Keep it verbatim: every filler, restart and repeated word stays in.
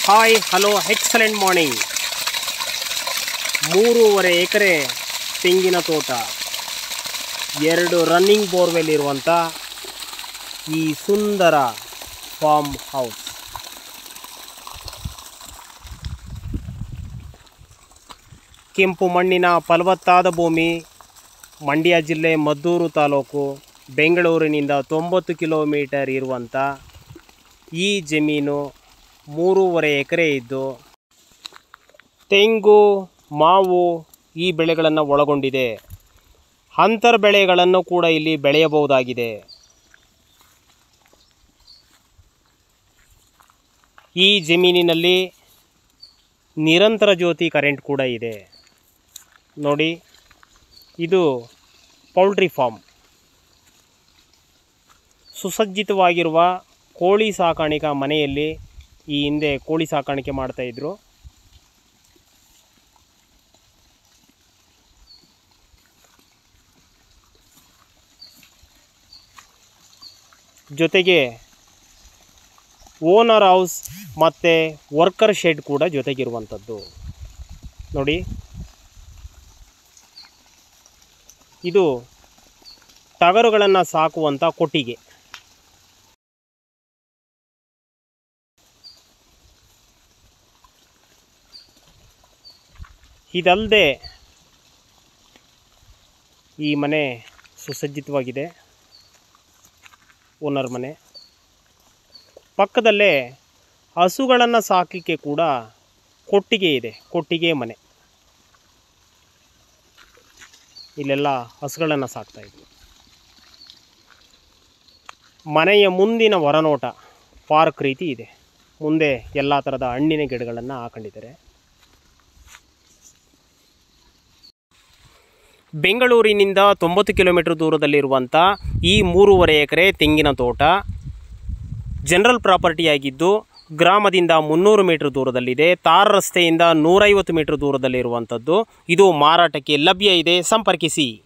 Hi hello excellent morning. ಮೂರುವರೆ ಎಕರೆ ತೆಂಗಿನ ತೋಟ, ಎರಡು ರನ್ನಿಂಗ್ ಬೋರ್ವೆಲ್ ಇರುವಂಥ ಈ ಸುಂದರ ಫಾರ್ಮ್ ಹೌಸ್. ಕೆಂಪು ಮಣ್ಣಿನ ಫಲವತ್ತಾದ ಭೂಮಿ, ಮಂಡ್ಯ ಜಿಲ್ಲೆ ಮದ್ದೂರು ತಾಲೂಕು, ಬೆಂಗಳೂರಿನಿಂದ ತೊಂಬತ್ತು ಕಿಲೋಮೀಟರ್ ಇರುವಂಥ ಈ ಜಮೀನು ಮೂರುವರೆ ಎಕರೆ ಇದ್ದು ತೆಂಗು, ಮಾವು ಈ ಬೆಳೆಗಳನ್ನು ಒಳಗೊಂಡಿದೆ. ಅಂತರ್ ಬೆಳೆಗಳನ್ನು ಕೂಡ ಇಲ್ಲಿ ಬೆಳೆಯಬಹುದಾಗಿದೆ. ಈ ಜಮೀನಿನಲ್ಲಿ ನಿರಂತರ ಜ್ಯೋತಿ ಕರೆಂಟ್ ಕೂಡ ಇದೆ. ನೋಡಿ, ಇದು ಪೌಲ್ಟ್ರಿ ಫಾರ್ಮ್. ಸುಸಜ್ಜಿತವಾಗಿರುವ ಕೋಳಿ ಸಾಕಾಣಿಕಾ ಮನೆಯಲ್ಲಿ ಈ ಹಿಂದೆ ಕೋಳಿ ಸಾಕಾಣಿಕೆ ಮಾಡ್ತಾಯಿದ್ರು. ಜೊತೆಗೆ ಓನರ್ ಹೌಸ್ ಮತ್ತು ವರ್ಕರ್ ಶೆಡ್ ಕೂಡ ಜೊತೆಗಿರುವಂಥದ್ದು. ನೋಡಿ, ಇದು ಟಗರುಗಳನ್ನು ಸಾಕುವಂಥ ಕೊಟ್ಟಿಗೆ. ಇದಲ್ಲದೆ ಈ ಮನೆ ಸುಸಜ್ಜಿತವಾಗಿದೆ, ಓನರ್ ಮನೆ. ಪಕ್ಕದಲ್ಲೇ ಹಸುಗಳನ್ನು ಸಾಕಲಿಕ್ಕೆ ಕೂಡ ಕೊಟ್ಟಿಗೆ ಇದೆ, ಕೊಟ್ಟಿಗೆ ಮನೆ. ಇಲ್ಲೆಲ್ಲ ಹಸುಗಳನ್ನು ಸಾಕ್ತಾಯಿದ್ವಿ. ಮನೆಯ ಮುಂದಿನ ಹೊರನೋಟ ಪಾರ್ಕ್ ರೀತಿ ಇದೆ. ಮುಂದೆ ಎಲ್ಲ ಥರದ ಹಣ್ಣಿನ ಗಿಡಗಳನ್ನು ಹಾಕೊಂಡಿದ್ದಾರೆ. ಬೆಂಗಳೂರಿನಿಂದ ತೊಂಬತ್ತು ಕಿಲೋಮೀಟರ್ ದೂರದಲ್ಲಿರುವಂಥ ಈ ಮೂರುವರೆ ಎಕರೆ ತೆಂಗಿನ ತೋಟ ಜನರಲ್ ಪ್ರಾಪರ್ಟಿಯಾಗಿದ್ದು ಗ್ರಾಮದಿಂದ ಮುನ್ನೂರು ಮೀಟರ್ ದೂರದಲ್ಲಿದೆ. ತಾರ್ ರಸ್ತೆಯಿಂದ ನೂರೈವತ್ತು ಮೀಟರ್ ದೂರದಲ್ಲಿರುವಂಥದ್ದು. ಇದು ಮಾರಾಟಕ್ಕೆ ಲಭ್ಯ ಇದೆ. ಸಂಪರ್ಕಿಸಿ.